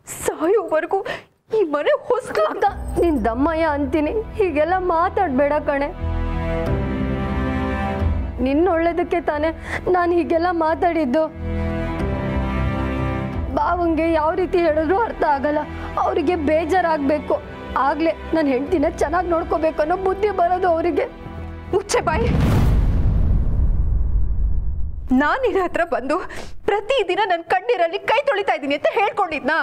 ಸಾಯೋವರೆಗೂ ಈ ಮನೆ ಹೊಸ್ತು ಅಕ್ಕ ನಿನ್ ದಮ್ಮಯ್ಯ ಅಂತೀನಿ, ಹೀಗೆಲ್ಲ ಮಾತಾಡ್ಬೇಡ ಕಣೆ. ನಿನ್ನ ಒಳ್ಳೇದಕ್ಕೆ ತಾನೆ ನಾನು ಹೀಗೆಲ್ಲ ಮಾತಾಡಿದ್ದು. ಬಾವಂಗೆ ಯಾವ ರೀತಿ ಹೇಳಿದ್ರು ಅರ್ಥ ಆಗಲ್ಲ, ಅವರಿಗೆ ಬೇಜಾರಾಗಬೇಕು, ಆಗ್ಲೇ ನನ್ನ ಹೆಂಡತಿನ ಚೆನ್ನಾಗಿ ನೋಡ್ಕೋಬೇಕು ಅನ್ನೋ ಬುದ್ಧಿ ಬರೋದು ಅವರಿಗೆ. ಮುಚ್ಚೆ ಬಾಯಿ. ನಾನು ನಿನ್ನ ಹತ್ರ ಬಂದು ಪ್ರತಿದಿನ ನನ್ನ ಕಣ್ಣೀರಲ್ಲಿ ಕೈ ತೊಳಿತಾ ಇದ್ದೀನಿ ಅಂತ ಹೇಳ್ಕೊಂಡಿದ್ನಾ?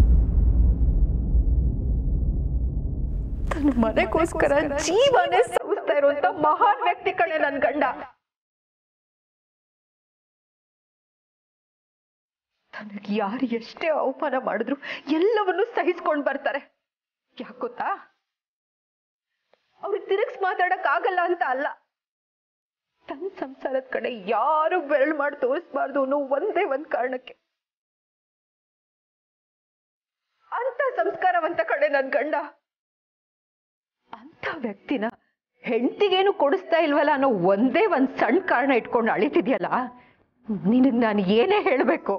ತನ್ನ ಮನೆಗೋಸ್ಕರ ಜೀವನೇ ಸವಿಸ್ತಾ ಇರುವಂತ ಮಹಾನ್ ವ್ಯಕ್ತಿ ಕಣೆ ನನ್ನ ಗಂಡ. ತನಗೆ ಯಾರು ಎಷ್ಟೇ ಅವಮಾನ ಮಾಡಿದ್ರು ಎಲ್ಲವನ್ನೂ ಸಹಿಸ್ಕೊಂಡು ಬರ್ತಾರೆ. ಯಾಕೆ ಗೊತ್ತಾ? ಅವ್ರಿಗೆ ತಿರುಗಿಸ್ ಮಾತಾಡಕ್ ಆಗಲ್ಲ ಅಂತ ಅಲ್ಲ, ತನ್ನ ಸಂಸಾರದ ಕಡೆ ಯಾರು ಬೆರಳು ಮಾಡಿ ತೋರಿಸ್ಬಾರ್ದು ಅನ್ನೋ ಒಂದೇ ಒಂದ್ ಕಾರಣಕ್ಕೆ. ಅಂತ ಸಂಸ್ಕಾರವಂತ ಕಡೆ ನನ್ ಗಂಡ. ಅಂತ ವ್ಯಕ್ತಿನ ಹೆಂಡತಿಗೇನು ಕೊಡಿಸ್ತಾ ಇಲ್ವಲ್ಲ ಅನ್ನೋ ಒಂದೇ ಒಂದ್ ಸಣ್ಣ ಕಾರಣ ಇಟ್ಕೊಂಡು ಅಳಿತಿದ್ಯಲ್ಲ, ನಿನಗ್ ನಾನು ಏನೇ ಹೇಳ್ಬೇಕು?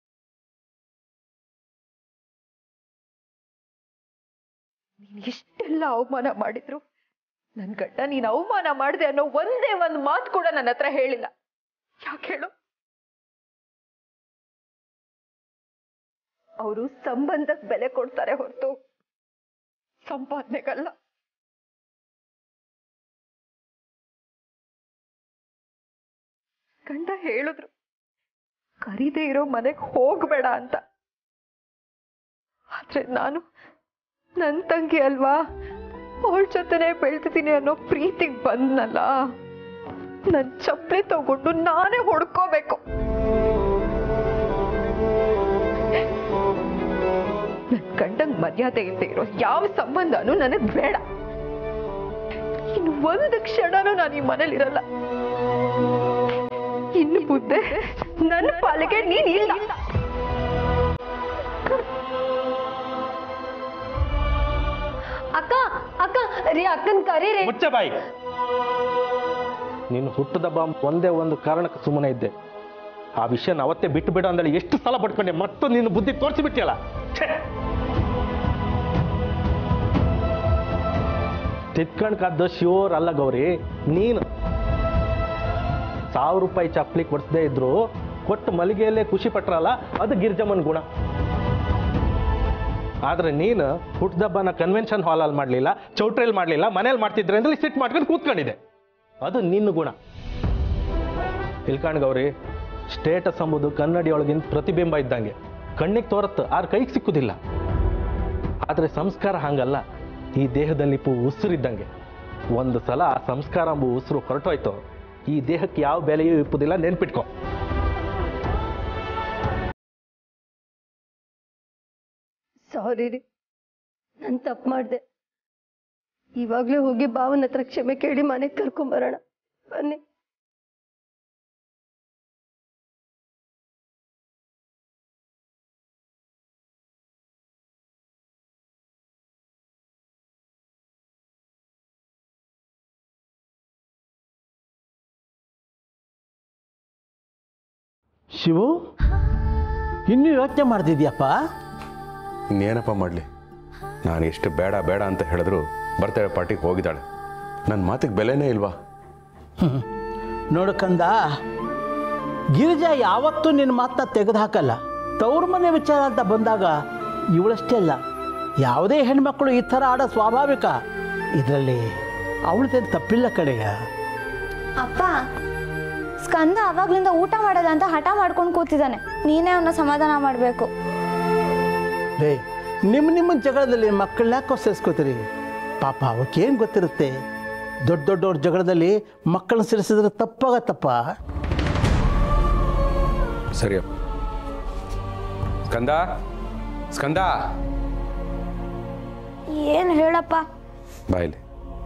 ನೀನ್ ಇಷ್ಟೆಲ್ಲ ಅವಮಾನ ಮಾಡಿದ್ರು ನನ್ ಗಂಡ ನೀನ್ ಅವಮಾನ ಮಾಡಿದೆ ಅನ್ನೋ ಒಂದೇ ಒಂದ್ ಮಾತು ಕೂಡ ನನ್ನ ಹತ್ರ ಹೇಳಿಲ್ಲ. ಯಾಕೆ ಹೇಳು? ಅವರು ಸಂಬಂಧಕ್ಕೆ ಬೆಲೆ ಕೊಡ್ತಾರೆ ಹೊರತು ಸಂಪಾದನೆಗಲ್ಲ. ಗಂಡ ಹೇಳಿದ್ರು ಕರೀದೇ ಇರೋ ಮನೆಗೆ ಹೋಗ್ಬೇಡ ಅಂತ. ಆದ್ರೆ ನಾನು ನನ್ ತಂಗಿ ಅಲ್ವಾ, ಅವಳ ಜೊತೆನೆ ಬೆಳ್ತಿದ್ದೀನಿ ಅನ್ನೋ ಪ್ರೀತಿಗೆ ಬಂದ್ನಲ್ಲ, ನನ್ ಚಪ್ಪಲಿ ತಗೊಂಡು ನಾನೇ ಹೊಡ್ಕೋಬೇಕು. ನನ್ ಗಂಡಂಗ್ ಮರ್ಯಾದೆ ಇಲ್ಲದೆ ಇರೋ ಯಾವ ಸಂಬಂಧನೂ ನನಗ್ ಬೇಡ. ಇನ್ನು ಒಂದು ಕ್ಷಣನೂ ನಾನು ಈ ಮನೇಲಿರಲ್ಲ. ಇನ್ನು ಮುಂದೆ ನನ್ನ ಪಾಲಿಗೆ ನೀನ್ ಇಲ್ಲ. ಅಕ್ಕ ಅಕ್ಕ ರೀ, ಅಕ್ಕನ್ ಕರೀರಿ. ಮುಚ್ಚ ಬಾಯಿ. ನೀನು ಹುಟ್ಟದ ಒಂದೇ ಒಂದು ಕಾರಣಕ್ಕೆ ಸುಮ್ಮನೆ ಇದ್ದೆ. ಆ ವಿಷಯನ ಅವತ್ತೇ ಬಿಟ್ಟು ಬಿಡು ಅಂದ್ರೆ ಎಷ್ಟು ಸಲ ಪಡ್ಕೊಂಡೆ, ಮತ್ತು ನಿನ್ನ ಬುದ್ಧಿ ತೋರಿಸಿಬಿಟ್ಟಿಯಲ್ಲ. ತಿತ್ಕಣ್ಕಾದ ಶ್ಯೂರ್ ಅಲ್ಲ ಗೌರಿ. ನೀನು 1000 ರೂಪಾಯಿ ಚಪ್ಪಲಿ ಕೊಡಿಸದೇ ಇದ್ರು ಕೊಟ್ಟು ಮಲ್ಲಿಗೆಯಲ್ಲೇ ಖುಷಿ ಪಟ್ರಲ್ಲ, ಅದು ಗಿರ್ಜಮ್ಮನ ಗುಣ. ಆದ್ರೆ ನೀನು ಹುಟ್ಟದಬ್ಬನ ಕನ್ವೆನ್ಷನ್ ಹಾಲಲ್ಲಿ ಮಾಡಲಿಲ್ಲ, ಚೌಟ್ರಿಯಲ್ಲಿ ಮಾಡಲಿಲ್ಲ, ಮನೇಲಿ ಮಾಡ್ತಿದ್ರೆ ಅಂದ್ರೆ ಸಿಟ್ ಮಾಡ್ಕೊಂಡು ಕೂತ್ಕೊಂಡಿದೆ. ಅದು ನಿನ್ನ ಗುಣ. ಇಲ್ಕಾಣ್ ಗೌರಿ, ಸ್ಟೇಟಸ್ ಎಂಬುದು ಕನ್ನಡಿಯೊಳಗಿನ ಪ್ರತಿಬಿಂಬ ಇದ್ದಂಗೆ, ಕಣ್ಣಿಗೆ ತೋರತ್ತು ಆರ್ ಕೈಗೆ ಸಿಕ್ಕುದಿಲ್ಲ. ಆದರೆ ಸಂಸ್ಕಾರ ಹಂಗಲ್ಲ, ಈ ದೇಹದಲ್ಲಿ ಉಸಿರಿದ್ದಂಗೆ. ಒಂದು ಸಲ ಆ ಸಂಸ್ಕಾರ ಎಂಬ ಉಸಿರು ಹೊರಟೋಯ್ತು, ಈ ದೇಹಕ್ಕೆ ಯಾವ ಬೆಲೆಯೂ ಇಪ್ಪುದಿಲ್ಲ, ನೆನ್ಪಿಟ್ಕೊ. ಸಾರಿ ರೀ, ನಾನು ತಪ್ಪು ಮಾಡಿದೆ. ಇವಾಗಲೇ ಹೋಗಿ ಭಾವನ ಹತ್ರ ಕ್ಷಮೆ ಕೇಳಿ ಮನೆಗೆ ಕರ್ಕೊಂಬರೋಣ ಬನ್ನಿ. ಶಿವು, ಇನ್ನೂ ಯೋಚನೆ ಮಾಡ್ತಿದ್ಯಪ್ಪ? ಇನ್ನೇನಪ್ಪ ಮಾಡಲಿ, ನಾನು ಎಷ್ಟು ಬೇಡ ಬೇಡ ಅಂತ ಹೇಳಿದ್ರು ಬರ್ತಡೇ ಪಾರ್ಟಿಗೆ ಹೋಗಿದ್ದಾಳೆ. ನನ್ನ ಮಾತಿಗೆ ಬೆಲೆನೇ ಇಲ್ವಾ? ನೋಡ್ಕಂದ, ಗಿರಿಜಾ ಯಾವತ್ತೂ ನಿನ್ನ ಮಾತನ್ನ ತೆಗೆದು ಹಾಕಲ್ಲ. ತವ್ರ ಮನೆ ವಿಚಾರ ಅಂತ ಬಂದಾಗ ಇವಳಷ್ಟೇ ಅಲ್ಲ, ಯಾವುದೇ ಹೆಣ್ಮಕ್ಳು ಈ ಥರ ಆಡೋ ಸ್ವಾಭಾವಿಕ. ಇದರಲ್ಲಿ ಅವಳದೇನು ತಪ್ಪಿಲ್ಲ ಕಡೆಯ. ಅಪ್ಪ, ಸ್ಕಂದ ಅವಾಗ್ಲಿಂದ ಊಟ ಮಾಡೋದ ಅಂತ ಹಠ ಮಾಡ್ಕೊಂಡು ಕೂತಿದ್ದಾನೆ. ನೀನೇ ಅವನ್ನ ಸಮಾಧಾನ ಮಾಡಬೇಕು. ರೇ, ನಿಮ್ಮ ಜಗಳದಲ್ಲಿ ಮಕ್ಕಳನ್ನ ಯಾಕೋ ಸೇರಿಸ್ಕೋತೀರಿ? ಪಾಪ ಅವಕ್ಕೇನು ಗೊತ್ತಿರುತ್ತೆ? ದೊಡ್ಡವ್ರ ಜಗಳದಲ್ಲಿ ಮಕ್ಕಳನ್ನ ಸೇರಿಸಿದ್ರೆ ತಪ್ಪಾಗತ್ತಪ್ಪ. ಸರಿ ಸ್ಕಂದ, ಸ್ಕಂದ, ಏನು ಹೇಳಪ್ಪ? ಬಾಯಲ್ಲಿ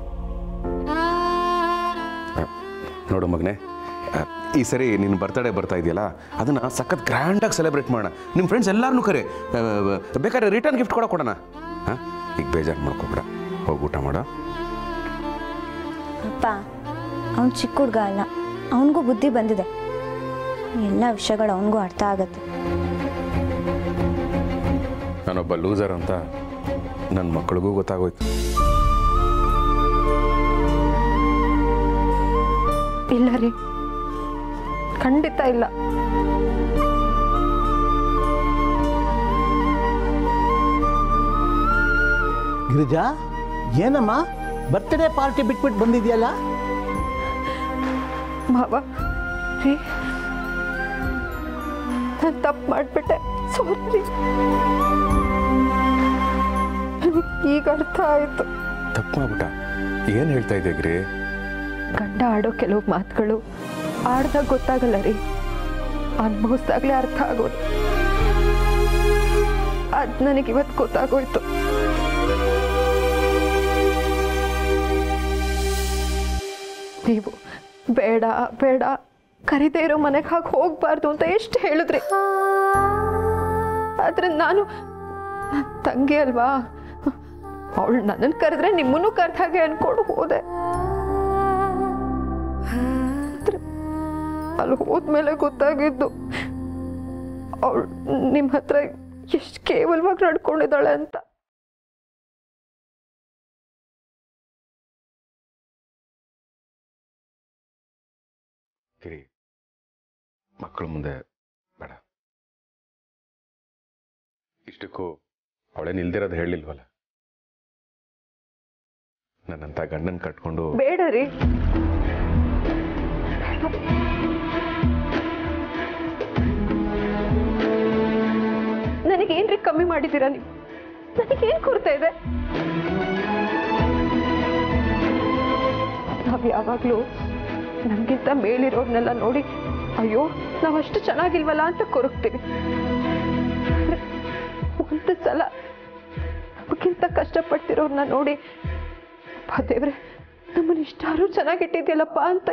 ನೋಡು ಮಗನೇ, ಈ ಸರಿ ನಿನ್ನ ಬರ್ತಡೇ ಬರ್ತಾ ಇದೆಯಲ್ಲ, ಅದನ್ನು ಸಖತ್ ಗ್ರ್ಯಾಂಡಾಗಿ ಸೆಲೆಬ್ರೇಟ್ ಮಾಡೋಣ. ನಿಮ್ಮ ಫ್ರೆಂಡ್ಸ್ ಎಲ್ಲರನ್ನೂ ಕರೆ, ಬೇಕಾದ್ರೆ ರಿಟರ್ನ್ ಗಿಫ್ಟ್ ಕೊಡೋಣ. ಹಾಂ, ಈಗ ಬೇಜಾರು ಮಾಡ್ಕೊಬೇಡ, ಹೋಗಿ ಊಟ ಮಾಡೋ. ಅಪ್ಪ, ಅವನು ಚಿಕ್ಕ ಹುಡುಗ ಅಲ್ಲ, ಅವನಿಗೂ ಬುದ್ಧಿ ಬಂದಿದೆ. ಎಲ್ಲ ವಿಷಯಗಳು ಅವನಿಗೂ ಅರ್ಥ ಆಗತ್ತೆ. ನಾನೊಬ್ಬ ಲೂಸರ್ ಅಂತ ನನ್ನ ಮಕ್ಕಳಿಗೂ ಗೊತ್ತಾಗೋಯ್ತು. ಇಲ್ಲ ರೀ, ಖಂಡಿತ ಇಲ್ಲ. ಗಿರಿಜಾ, ಏನಮ್ಮ ಬರ್ತ್ಡೇ ಪಾರ್ಟಿ ಬಿಟ್ಬಿಟ್ಟು ಬಂದಿದ್ಯಲ್ಲ? ಮಾವ ರೀ, ನಾನು ತಪ್ಪು ಮಾಡಿಬಿಟ್ಟೆ, ಸಾರಿ. ಈಗ ಅರ್ಥ ಆಯ್ತು. ತಪ್ಪು ಮಾಡ್ಬಿಟ್ಟ? ಏನು ಹೇಳ್ತಾ ಇದ್ದೆ ಗಿರಿ? ಗಂಡ ಆಡೋ ಕೆಲವು ಮಾತುಗಳು ಆಡ್ದಾಗ ಗೊತ್ತಾಗಲ್ಲ ರೀ, ಅನುಭವಿಸ್ದಾಗ್ಲೇ ಅರ್ಥ ಆಗೋದು. ಅದ್ ನನಗಿವತ್ತು ಗೊತ್ತಾಗೋಯ್ತು. ನೀವು ಬೇಡ ಬೇಡ ಕರಿದೇ ಇರೋ ಮನೆಗೆ ಹಾಗೆ ಹೋಗ್ಬಾರ್ದು ಅಂತ ಎಷ್ಟು ಹೇಳಿದ್ರಿ. ಆದ್ರೆ ನಾನು ನನ್ನ ತಂಗಿ ಅಲ್ವಾ, ಅವಳು ನನ್ನನ್ನು ಕರೆದ್ರೆ ನಿಮ್ಮನ್ನು ಕರೆದ ಹಾಗೆ ಅನ್ಕೊಂಡು ಹೋದೆ. ಅಲ್ಲಿ ಹೋದ್ಮೇಲೆ ಗೊತ್ತಾಗಿದ್ದು ಅವಳು ನಿಮ್ಮ ಹತ್ರ ಎಷ್ಟು ಕೇವಲವಾಗಿ ನಡ್ಕೊಂಡಿದ್ದಾಳೆ ಅಂತ. ಗಿರಿ, ಮಕ್ಕಳ ಮುಂದೆ ಬೇಡ. ಇಷ್ಟಕ್ಕೂ ಅವಳೇ ನಿಲ್ದಿರೋದು ಹೇಳಿಲ್ವಲ್ಲ. ನನ್ನಂತ ಗಂಡನ್ ಕಟ್ಕೊಂಡು ಬೇಡ ರೀ. ನನಗೇನ್ರಿ ಕಮ್ಮಿ ಮಾಡಿದ್ದೀರಾ ನೀವು? ನನಗೇನ್ ಕೊರತೆ ಇದೆ? ನಾವ್ ಯಾವಾಗ್ಲೂ ನಮ್ಗಿಂತ ಮೇಲಿರೋರ್ನೆಲ್ಲ ನೋಡಿ ಅಯ್ಯೋ ನಾವಷ್ಟು ಚೆನ್ನಾಗಿಲ್ವಲ್ಲ ಅಂತ ಕೊರಗ್ತೀವಿ. ಒಂದು ಸಲ ನಮಗಿಂತ ಕಷ್ಟಪಡ್ತಿರೋರ್ನ ನೋಡಿ ದೇವ್ರೆ ನಮ್ಮನ್ನ ಇಷ್ಟಾರು ಚೆನ್ನಾಗಿಟ್ಟಿದ್ಯಲ್ಲಪ್ಪ ಅಂತ.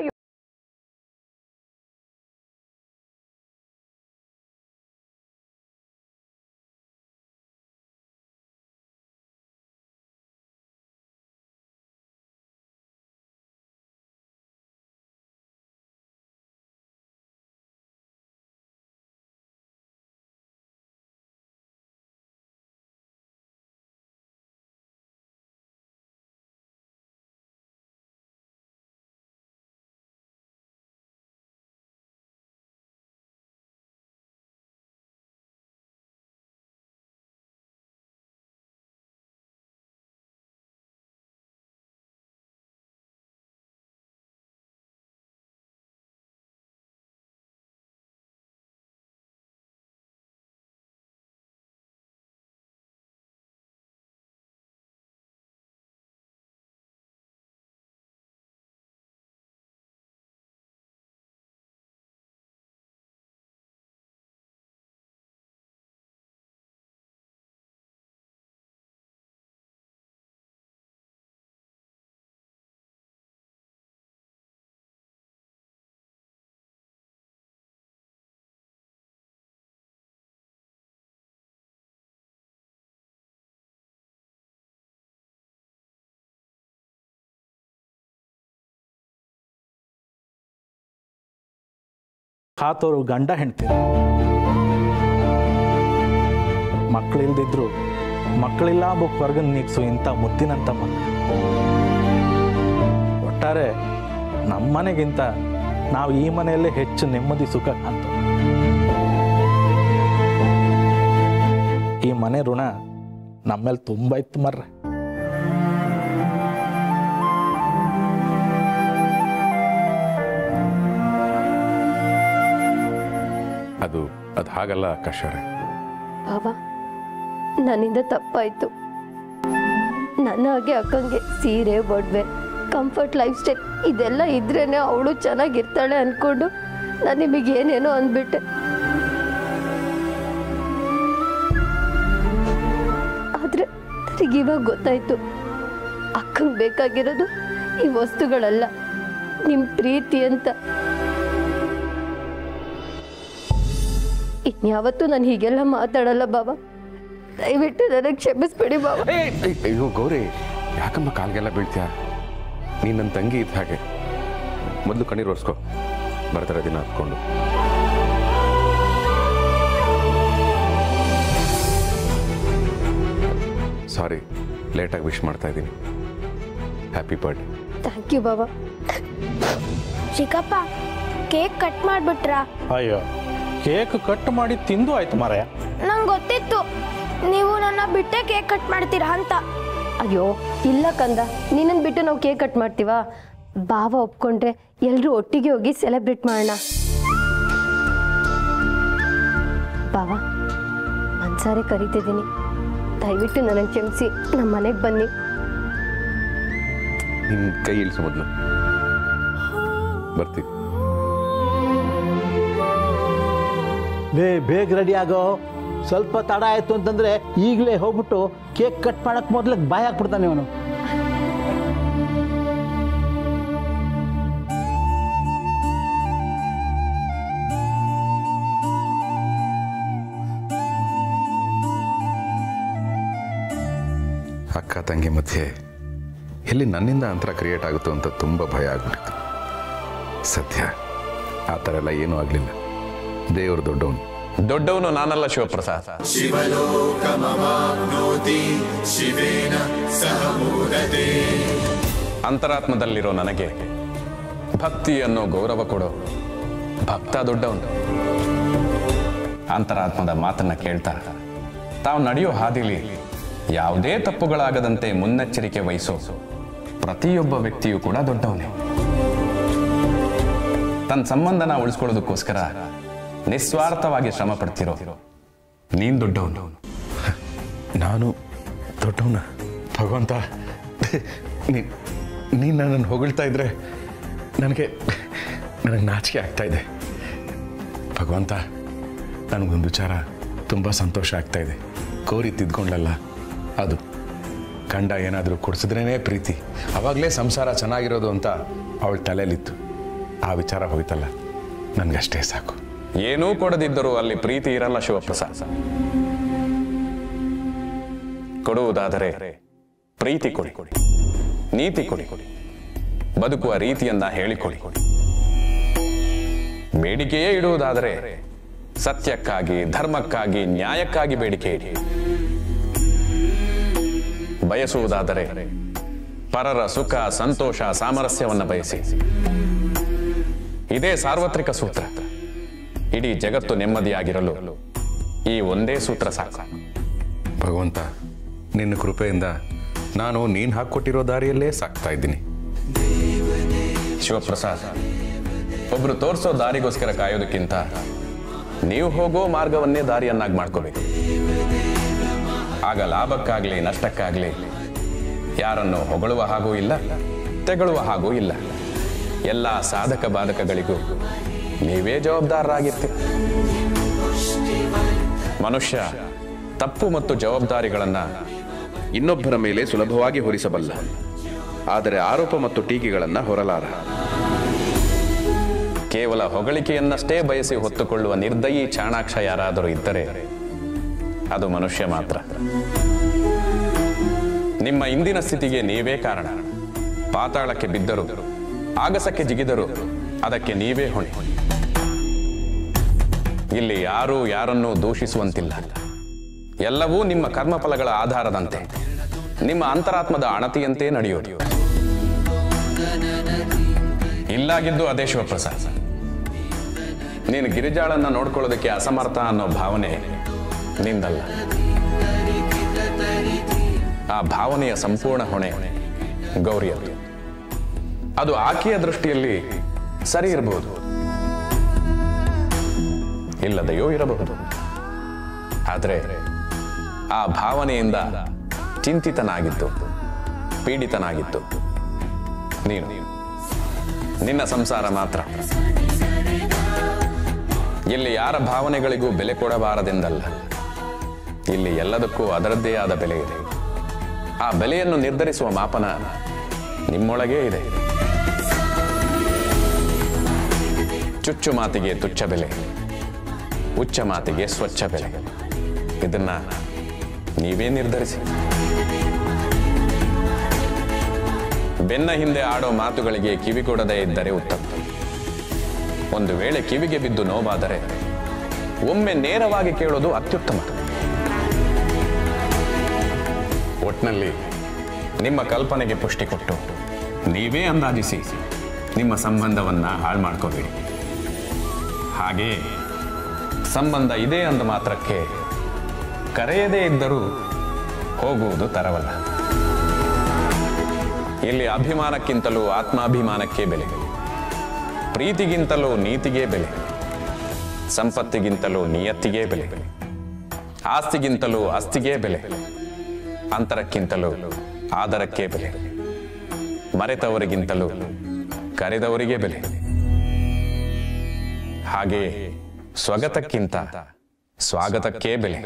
ಕಾತೋರು ಗಂಡ ಹೆಂಡ್ತೀರು. ಮಕ್ಕಳಿಲ್ದಿದ್ರು ಮಕ್ಕಳಿಲ್ಲ ಎಂಬ ಹೊರಗನ್ ನೀಗ್ಸು ಇಂಥ ಮುದ್ದಿನಂಥ ಮಕ್ಕಳು. ಒಟ್ಟಾರೆ ನಮ್ಮ ಮನೆಗಿಂತ ನಾವು ಈ ಮನೆಯಲ್ಲೇ ಹೆಚ್ಚು ನೆಮ್ಮದಿ ಸುಖ ಕಾಣ್ತ. ಈ ಮನೆ ಋಣ ನಮ್ಮೇಲೆ ತುಂಬ ಇತ್ತು ಮರ್ರೆ. ಅದು ಹಾಗಲ್ಲ ಆಕಾಶರೇ. ಬಾಬಾ, ನನ್ನಿಂದ ತಪ್ಪಾಯ್ತು. ನನ್ನ ಹಾಗೆ ಅಕ್ಕಂಗೆ ಸೀರೆ, ಒಡವೆ, ಕಂಫರ್ಟ್ ಲೈಫ್ ಸ್ಟೈಲ್ ಇದೆಲ್ಲ ಇದ್ರೇನೆ ಅವಳು ಚೆನ್ನಾಗಿರ್ತಾಳೆ ಅನ್ಕೊಂಡು ನಾನು ನಿಮಗೆ ಏನೇನೋ ಅಂದ್ಬಿಟ್ಟೆ. ಆದ್ರೆ ನನಗೆ ಇವಾಗ ಗೊತ್ತಾಯ್ತು, ಅಕ್ಕಂಗೆ ಬೇಕಾಗಿರೋದು ಈ ವಸ್ತುಗಳಲ್ಲ, ನಿಮ್ಮ ಪ್ರೀತಿ ಅಂತ. ಇನ್ಯಾವತ್ತೂ ನಾನು ಹೀಗೆಲ್ಲ ಮಾತಾಡಲ್ಲ ಬಾಬಾ. ದಯವಿಟ್ಟು ನನಗೆ ಕ್ಷಮಿಸ್ಬಿಡಿ ಬಾಬಾ. ಅಯ್ಯೋ ಗೌರಿ, ಯಾಕಮ್ಮ ಕಾಲ್ಗೆಲ್ಲ ಬೀಳ್ತೀಯ? ನೀನು ನನ್ನ ತಂಗಿ ಇದ್ದ ಹಾಗೆ. ಮೊದಲು ಕಣ್ಣೀರು ಒರೆಸ್ಕೊ, ಬರ್ತಾರೆ ದಿನ ಹತ್ಕೊಂಡು. ಸಾರಿ, ಲೇಟಾಗಿ ವಿಶ್ ಮಾಡ್ತಾ ಇದ್ದೀನಿ. Happy birthday. ಥ್ಯಾಂಕ್ ಯು ಬಾಬಾ. ಚಿಕ್ಕಪ್ಪ ಕೇಕ್ ಕಟ್ ಮಾಡಿಬಿಟ್ರಾ? ಅಯ್ಯೋ, ಕೇಕ್ ಕಟ್ ಮಾಡಿ ತಿಂದು ಆಯ್ತು ಮಾರಾಯ. ನಂಗೆ ಗೊತ್ತಿತ್ತು ನೀವು ನನ್ನ ಬಿಟ್ಟೆ ಕೇಕ್ ಕಟ್ ಮಾಡ್ತೀರಾ ಅಂತ. ಅಯ್ಯೋ ಇಲ್ಲ ಕಂದ, ನಿನ್ನನ್ನು ಬಿಟ್ಟು ನಾವು ಕೇಕ್ ಕಟ್ ಮಾಡ್ತೀವಾ? ಬಾವ ಒಪ್ಕೊಂಡ್ರೆ ಎಲ್ಲರೂ ಒಟ್ಟಿಗೆ ಹೋಗಿ ಸೆಲೆಬ್ರೇಟ್ ಮಾಡೋಣ. ಬಾವ, ಮನ್ಸಾರೆ ಕರಿತಿದ್ದೀನಿ, ದಯವಿಟ್ಟು ನನಗೆ ಕ್ಷಮಿಸಿ, ನಮ್ಮ ಮನೆಗೆ ಬನ್ನಿ. ನಿನ್ನ ಕೈ ಇಳಿಸು ಮೊದಲು. ಬರ್ತೀವಿ. ಬೇಗ ರೆಡಿ ಆಗೋ. ಸ್ವಲ್ಪ ತಡ ಆಯಿತು ಅಂತಂದರೆ ಈಗಲೇ ಹೋಗ್ಬಿಟ್ಟು ಕೇಕ್ ಕಟ್ ಮಾಡೋಕ್ಕೆ ಮೊದಲು ಬಾಯಿ ಹಾಕ್ಬಿಡ್ತಾನೆ ಅವನು. ಅಕ್ಕ ತಂಗಿ ಮಧ್ಯೆ ಎಲ್ಲಿ ನನ್ನಿಂದ ಅಂತರ ಕ್ರಿಯೇಟ್ ಆಗುತ್ತೋ ಅಂತ ತುಂಬ ಭಯ ಆಗ್ಬಿಟ್ಟಿತ್ತು. ಸದ್ಯ ಆ ಥರ ಎಲ್ಲ ಏನೂ ಆಗಲಿಲ್ಲ. ದೇವರು ದೊಡ್ಡವನು ನಾನಲ್ಲ ಶಿವಪ್ರಸಾದ್. ಅಂತರಾತ್ಮದಲ್ಲಿರೋ ನನಗೆ ಭಕ್ತಿ ಅನ್ನೋ ಗೌರವ ಕೊಡೋ ಭಕ್ತ ದೊಡ್ಡವನು. ಅಂತರಾತ್ಮದ ಮಾತನ್ನ ಕೇಳ್ತಾ ತಾವು ನಡೆಯೋ ಹಾದಿಲಿ ಯಾವುದೇ ತಪ್ಪುಗಳಾಗದಂತೆ ಮುನ್ನೆಚ್ಚರಿಕೆ ವಹಿಸೋ ಪ್ರತಿಯೊಬ್ಬ ವ್ಯಕ್ತಿಯೂ ಕೂಡ ದೊಡ್ಡವನೇ. ತನ್ನ ಸಂಬಂಧನ ಉಳಿಸ್ಕೊಳ್ಳೋದಕ್ಕೋಸ್ಕರ ನಿಸ್ವಾರ್ಥವಾಗಿ ಶ್ರಮ ಪಡ್ತಿರೋ ನೀನು ದೊಡ್ಡವನು. ನಾನು ದೊಡ್ಡವನ? ಭಗವಂತ, ನೀನು ನನ್ನನ್ನು ಹೊಗಳ್ತಾ ಇದ್ರೆ ನನಗೆ ನಾಚಿಕೆ ಆಗ್ತಾ ಇದೆ. ಭಗವಂತ, ನನಗೊಂದು ವಿಚಾರ ತುಂಬ ಸಂತೋಷ ಆಗ್ತಾ ಇದೆ. ಕೋರಿ ತಿದ್ಕೊಂಡಲ್ಲ, ಅದು ಗಂಡ ಏನಾದರೂ ಕೊಡಿಸಿದ್ರೇ ಪ್ರೀತಿ, ಆವಾಗಲೇ ಸಂಸಾರ ಚೆನ್ನಾಗಿರೋದು ಅಂತ ಅವಳ ತಲೆಯಲ್ಲಿತ್ತು. ಆ ವಿಚಾರ ಹೋಯ್ತಲ್ಲ, ನನಗಷ್ಟೇ ಸಾಕು. ಏನೂ ಕೊಡದಿದ್ದರೂ ಅಲ್ಲಿ ಪ್ರೀತಿ ಇರಲ್ಲ ಶಿವಪ್ರಸಾದ್. ಕೊಡುವುದಾದರೆ ಪ್ರೀತಿ ಕೊಡಿ, ನೀತಿ ಕೊಡಿ, ಬದುಕುವ ರೀತಿಯನ್ನ ಹೇಳಿಕೊಡಿ. ಬೇಡಿಕೆಯೇ ಇಡುವುದಾದರೆ ಸತ್ಯಕ್ಕಾಗಿ, ಧರ್ಮಕ್ಕಾಗಿ, ನ್ಯಾಯಕ್ಕಾಗಿ ಬೇಡಿಕೆ ಇಡಿ. ಬಯಸುವುದಾದರೆ ಪರರ ಸುಖ, ಸಂತೋಷ, ಸಾಮರಸ್ಯವನ್ನು ಬಯಸಿ. ಇದೇ ಸಾರ್ವತ್ರಿಕ ಸೂತ್ರ. ಇಡೀ ಜಗತ್ತು ನೆಮ್ಮದಿಯಾಗಿರಲು ಈ ಒಂದೇ ಸೂತ್ರ ಸಾಕು. ಭಗವಂತ, ನಿನ್ನ ಕೃಪೆಯಿಂದ ನಾನು ನೀನು ಹಾಕ್ಕೊಟ್ಟಿರೋ ದಾರಿಯಲ್ಲೇ ಸಾಕ್ತಾ ಇದ್ದೀನಿ. ಶಿವಪ್ರಸಾದ್, ಒಬ್ರು ತೋರಿಸೋ ದಾರಿಗೋಸ್ಕರ ಕಾಯೋದಕ್ಕಿಂತ ನೀವು ಹೋಗೋ ಮಾರ್ಗವನ್ನೇ ದಾರಿಯನ್ನಾಗಿ ಮಾಡ್ಕೋಬೇಕು. ಆಗ ಲಾಭಕ್ಕಾಗ್ಲಿ ನಷ್ಟಕ್ಕಾಗ್ಲಿ ಯಾರನ್ನು ಹೊಗಳುವ ಹಾಗೂ ಇಲ್ಲ, ತೆಗಳುವ ಹಾಗೂ ಇಲ್ಲ. ಎಲ್ಲ ಸಾಧಕ ಬಾಧಕಗಳಿಗೂ ನೀವೇ ಜವಾಬ್ದಾರರಾಗಿರ್ತೀರ. ಮನುಷ್ಯ ತಪ್ಪು ಮತ್ತು ಜವಾಬ್ದಾರಿಗಳನ್ನು ಇನ್ನೊಬ್ಬರ ಮೇಲೆ ಸುಲಭವಾಗಿ ಹೊರಿಸಬಲ್ಲ, ಆದರೆ ಆರೋಪ ಮತ್ತು ಟೀಕೆಗಳನ್ನು ಹೊರಲಾರ. ಕೇವಲ ಹೊಗಳಿಕೆಯನ್ನಷ್ಟೇ ಬಯಸಿ ಹೊತ್ತುಕೊಳ್ಳುವ ನಿರ್ದಯಿ ಚಾಣಾಕ್ಷ ಯಾರಾದರೂ ಇದ್ದರೆ ಅದು ಮನುಷ್ಯ ಮಾತ್ರ. ನಿಮ್ಮ ಇಂದಿನ ಸ್ಥಿತಿಗೆ ನೀವೇ ಕಾರಣ. ಪಾತಾಳಕ್ಕೆ ಬಿದ್ದರು, ಆಗಸಕ್ಕೆ ಜಿಗಿದರು, ಅದಕ್ಕೆ ನೀವೇ ಹೊಣೆ. ಇಲ್ಲಿ ಯಾರೂ ಯಾರನ್ನೂ ದೂಷಿಸುವಂತಿಲ್ಲ. ಎಲ್ಲವೂ ನಿಮ್ಮ ಕರ್ಮಫಲಗಳ ಆಧಾರದಂತೆ, ನಿಮ್ಮ ಅಂತರಾತ್ಮದ ಅಣತಿಯಂತೆ ನಡೆಯೋದು. ಇಲ್ಲಾಗಿದ್ದು ಅದೇ ಶಿವಪ್ರಸಾದ್. ನೀನು ಗಿರಿಜಾಳನ್ನ ನೋಡ್ಕೊಳ್ಳೋದಕ್ಕೆ ಅಸಮರ್ಥ ಅನ್ನೋ ಭಾವನೆ ನಿಂದಲ್ಲ. ಆ ಭಾವನೆಯ ಸಂಪೂರ್ಣ ಹೊಣೆ ಗೌರಿಯದ್ದು. ಅದು ಆಕೆಯ ದೃಷ್ಟಿಯಲ್ಲಿ ಸರಿ ಇರಬಹುದು, ಇಲ್ಲದೆಯೋ ಇರಬಹುದು. ಆದರೆ ಆ ಭಾವನೆಯಿಂದ ಚಿಂತಿತನಾಗಿತ್ತು, ಪೀಡಿತನಾಗಿತ್ತು ನೀನು. ನಿನ್ನ ಸಂಸಾರ ಮಾತ್ರ. ಇಲ್ಲಿ ಯಾರ ಭಾವನೆಗಳಿಗೂ ಬೆಲೆ ಕೊಡಬಾರದೆಂದಲ್ಲ. ಇಲ್ಲಿ ಎಲ್ಲದಕ್ಕೂ ಅದರದ್ದೇ ಆದ ಬೆಲೆ ಇದೆ. ಆ ಬೆಲೆಯನ್ನು ನಿರ್ಧರಿಸುವ ಮಾಪನ ನಿಮ್ಮೊಳಗೇ ಇದೆ. ಚುಚ್ಚು ಮಾತಿಗೆ ತುಚ್ಛ ಬೆಲೆ, ಉಚ್ಚ ಮಾತಿಗೆ ಸ್ವಚ್ಛ ಬೆಲೆ. ಇದನ್ನ ನೀವೇ ನಿರ್ಧರಿಸಿ. ಬೆನ್ನ ಹಿಂದೆ ಆಡೋ ಮಾತುಗಳಿಗೆ ಕಿವಿ ಕೊಡದೇ ಇದ್ದರೆ ಉತ್ತಮ. ಒಂದು ವೇಳೆ ಕಿವಿಗೆ ಬಿದ್ದು ನೋವಾದರೆ ಒಮ್ಮೆ ನೇರವಾಗಿ ಕೇಳೋದು ಅತ್ಯುತ್ತಮ. ಒಟ್ಟಿನಲ್ಲಿ ನಿಮ್ಮ ಕಲ್ಪನೆಗೆ ಪುಷ್ಟಿ ಕೊಟ್ಟು ನೀವೇ ಅಂದಾಜಿಸಿ ನಿಮ್ಮ ಸಂಬಂಧವನ್ನು ಹಾಳು ಮಾಡ್ಕೋಬೇಡಿ. ಹಾಗೆ ಸಂಬಂಧ ಇದೆ ಅಂದ ಮಾತ್ರಕ್ಕೆ ಕರೆಯದೇ ಇದ್ದರೂ ಹೋಗುವುದು ತರವಲ್ಲ. ಇಲ್ಲಿ ಅಭಿಮಾನಕ್ಕಿಂತಲೂ ಆತ್ಮಾಭಿಮಾನಕ್ಕೆ ಬೆಲೆ, ಪ್ರೀತಿಗಿಂತಲೂ ನೀತಿಗೆ ಬೆಲೆ, ಸಂಪತ್ತಿಗಿಂತಲೂ ನಿಯತ್ತಿಗೆ ಬೆಲೆ, ಆಸ್ತಿಗಿಂತಲೂ ಅಸ್ತಿಗೆ ಬೆಲೆ, ಅಂತರಕ್ಕಿಂತಲೂ ಆದರಕ್ಕೆ ಬೆಲೆ, ಮರೆತವರಿಗಿಂತಲೂ ಕರೆದವರಿಗೆ ಬೆಲೆ. ಹಾಗೆ ಸ್ವಗತಕ್ಕಿಂತ ಸ್ವಾಗತಕ್ಕೆ ಬೆಲೆ.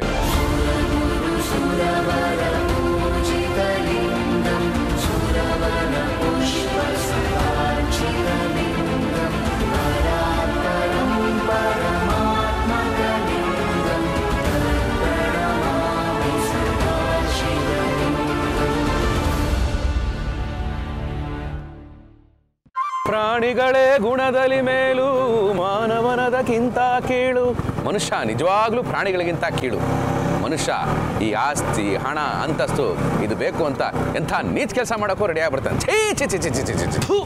ಪ್ರಾಣಿಗಳೇ ಗುಣದಲ್ಲಿ ಮೇಲು ಮಾನವನದಕ್ಕಿಂತ ಕೀಳು. ಮನುಷ್ಯ ನಿಜವಾಗ್ಲೂ ಪ್ರಾಣಿಗಳಿಗಿಂತ ಕೀಳು. ಮನುಷ್ಯ ಈ ಆಸ್ತಿ, ಹಣ, ಅಂತಸ್ತು ಇದು ಬೇಕು ಅಂತ ಎಂಥ ನೀಚ್ ಕೆಲಸ ಮಾಡೋಕ್ಕೂ ರೆಡಿ ಆಗ್ಬಿಡ್ತಾನೆ. ಛೀ ಛೀ ಛೀ ಛೀ ಛೀ ಛೀ ಛೀ.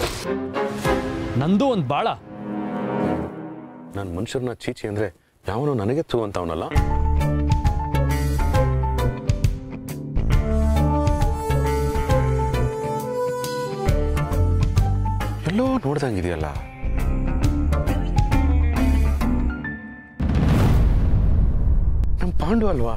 ನಂದು ಒಂದು ಬಾಳ. ನಾನು ಮನುಷ್ಯರನ್ನ ಚೀಚಿ ಅಂದ್ರೆ ಯಾವನು ನನಗೆ ತೂ ಅಂತವನಲ್ಲ. ಎಲ್ಲೋ ನೋಡ್ದಂಗಿದೆಯಲ್ಲ. ನಮ್ ಪಾಂಡು ಅಲ್ವಾ?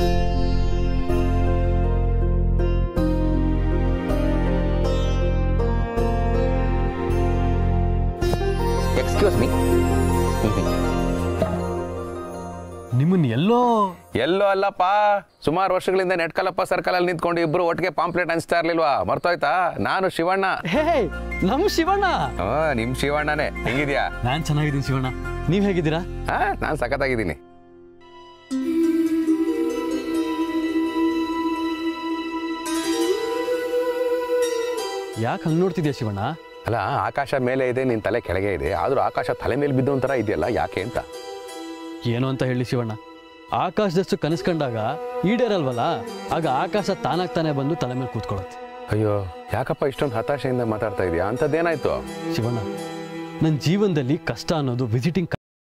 Excuse me. ನಿಮ್ಮನ್ನ ಎಲ್ಲೋ ಅಲ್ಲಪ್ಪ, ಸುಮಾರು ವರ್ಷಗಳಿಂದ ನೆಟ್ಕಲಪ್ಪ ಸರ್ಕಲಲ್ಲಿ ನಿಂತ್ಕೊಂಡು ಇಬ್ರು ಒಟ್ಟಿಗೆ ಪಾಂಪ್ಲೆಟ್ ಹಂಚ್ತಾ ಇರ್ಲಿಲ್ವಾ? ಮರ್ತೋಯ್ತಾ? ನಾನು ಶಿವಣ್ಣ. ಹೇ ನಮ್ ಶಿವಣ್ಣ. ನಿಮ್ ಶಿವಣ್ಣನೇ. ಹೆಂಗಿದ್ಯಾ? ನಾನ್ ಚೆನ್ನಾಗಿದ್ದೀನಿ ಶಿವಣ್ಣ, ನೀವ್ ಹೇಗಿದ್ದೀರಾ? ನಾನ್ ಸಖತ್ತಾಗಿದ್ದೀನಿ. ಯಾಕೆ ಹಂಗ್ ನೋಡ್ತಿದ್ಯಾ ಶಿವಣ್ಣ? ಅಲ್ಲ, ಆಕಾಶ ಮೇಲೆ ಇದೆ, ನಿನ್ ತಲೆ ಕೆಳಗೆ ಇದೆ, ಆದ್ರೂ ಆಕಾಶ ತಲೆ ಮೇಲೆ ಬಿದ್ದು ಒಂಥರ ಇದೆಯಲ್ಲ, ಯಾಕೆ ಅಂತ. ಏನು ಅಂತ ಹೇಳಿ ಶಿವಣ್ಣ, ಆಕಾಶದಷ್ಟು ಕನಸ್ಕೊಂಡಾಗ ಈಡೇರಲ್ವಲ್ಲ, ಆಗ ಆಕಾಶ ತಾನಾಗ್ತಾನೆ ಬಂದು ತಲೆ ಮೇಲೆ ಕೂತ್ಕೊಳ್ಳುತ್ತೆ. ಅಯ್ಯೋ, ಯಾಕಪ್ಪ ಇಷ್ಟೊಂದು ಹತಾಶೆಯಿಂದ ಮಾತಾಡ್ತಾ ಇದೀಯಾ? ಅಂಥದ್ದೇನಾಯ್ತು? ಶಿವಣ್ಣ, ನನ್ನ ಜೀವನದಲ್ಲಿ ಕಷ್ಟ ಅನ್ನೋದು ವಿಸಿಟಿಂಗ್.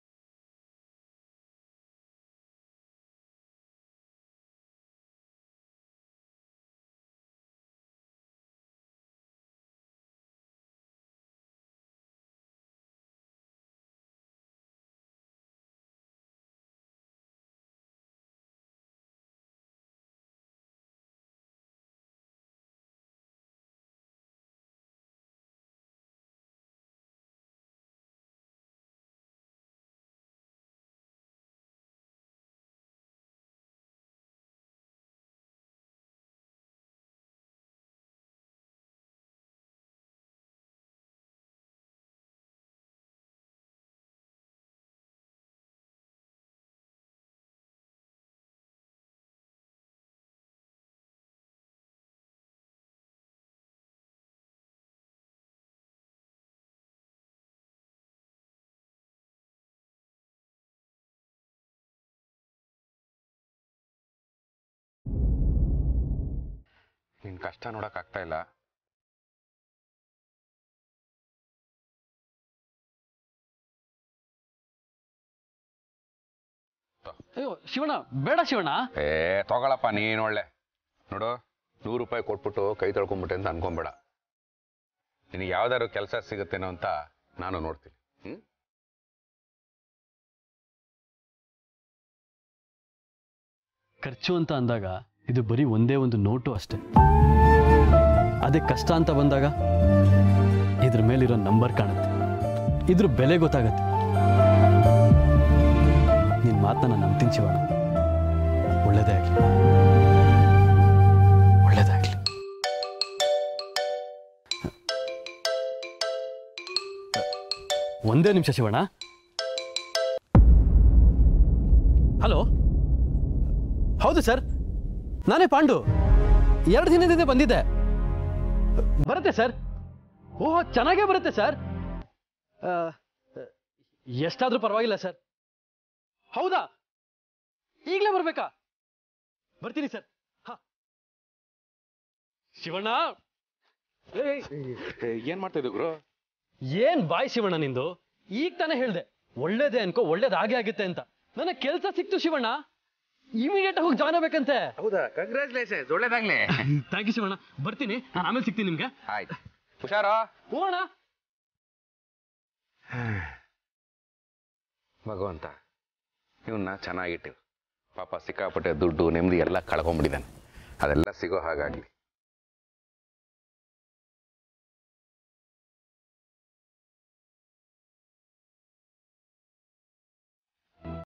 ನಿನ್ ಕಷ್ಟ ನೋಡಕ್ ಆಗ್ತಾ ಇಲ್ಲ. ಅಯ್ಯೋ ಶಿವಣ್ಣ, ಬೇಡ ಶಿವಣ್ಣ. ತಗೊಳಪ್ಪ, ನೀನ್ ಒಳ್ಳೆ ನೋಡು. 100 ರೂಪಾಯಿ ಕೊಟ್ಬಿಟ್ಟು ಕೈ ತೊಳ್ಕೊಂಡ್ಬಿಟ್ಟೆ ಅಂತ ಅನ್ಕೊಂಬೇಡ. ನಿನಗೆ ಯಾವ್ದಾದ್ರು ಕೆಲಸ ಸಿಗುತ್ತೇನೋ ಅಂತ ನಾನು ನೋಡ್ತೀನಿ. ಖರ್ಚು ಅಂತ ಅಂದಾಗ ಇದು ಬರೀ ಒಂದೇ ಒಂದು ನೋಟು ಅಷ್ಟೇ. ಅದೇ ಕಷ್ಟ ಅಂತ ಬಂದಾಗ ಇದ್ರ ಮೇಲಿರೋ ನಂಬರ್ ಕಾಣುತ್ತೆ, ಇದ್ರ ಬೆಲೆ ಗೊತ್ತಾಗತ್ತೆ. ನಿನ್ ಮಾತನ್ನ ನಾನು ನಂಬ್ತೀನಿ ಶಿವಣ್ಣ. ಒಳ್ಳೇದೇ ಆಗ್ಲಿ, ಒಳ್ಳೇದಾಗ್ಲಿ. ಒಂದೇ ನಿಮಿಷ ಶಿವಣ್ಣ. ಹಲೋ, ಹೌದು ಸರ್, ನಾನೇ ಪಾಂಡು. 2 ದಿನದಿಂದ ಬಂದಿದ್ದೆ. ಬರುತ್ತೆ ಸರ್. ಓಹ್, ಚೆನ್ನಾಗೇ ಬರುತ್ತೆ ಸರ್. ಎಷ್ಟಾದ್ರೂ ಪರವಾಗಿಲ್ಲ ಸರ್. ಹೌದಾ? ಈಗಲೇ ಬರ್ಬೇಕಾ? ಬರ್ತೀನಿ ಸರ್. ಶಿವಣ್ಣ ಏನ್ ಮಾಡ್ತಾ ಇದ್ದೆ ಗುರು? ಏನ್ ಬಾಯ್ ಶಿವಣ್ಣ ನಿಂದು? ಈಗ ತಾನೇ ಹೇಳ್ದೆ ಒಳ್ಳೇದೇ ಅನ್ಕೋ, ಒಳ್ಳೇದಾಗೆ ಆಗುತ್ತೆ ಅಂತ. ನನಗೆ ಕೆಲಸ ಸಿಕ್ತು ಶಿವಣ್ಣ, ಇಮಿಡಿಯೇಟ್ ಹೋಗಿ ಜಾಯ್ನ್ ಆಗ್ಬೇಕಂತೆ. ಹೌದಾ? ಕಂಗ್ರಾಚುಲೇಷನ್ಸ್, ಒಳ್ಳೇದಾಗ್ಲಿ. ಥ್ಯಾಂಕ್ ಯು ಶಿವಣ್ಣ, ಬರ್ತೀನಿ ನಾನು, ಆಮೇಲೆ ಸಿಗ್ತೀನಿ ನಿಮ್ಗೆ. ಆಯ್ತು, ಹುಷಾರೋ. ಹೋಗೋಣ. ಭಗವಂತ ಇವನ್ನ ಚೆನ್ನಾಗಿಟ್ಟಿರು. ಪಾಪ ಸಿಕ್ಕಾಪಟ್ಟೆ ದುಡ್ಡು ನೆಮ್ಮದಿ ಎಲ್ಲ ಕಳ್ಕೊಂಡ್ಬಿಟ್ಟಿದ್ದಾನೆ. ಅದೆಲ್ಲ ಸಿಗೋ ಹಾಗಾಗ್ಲಿ.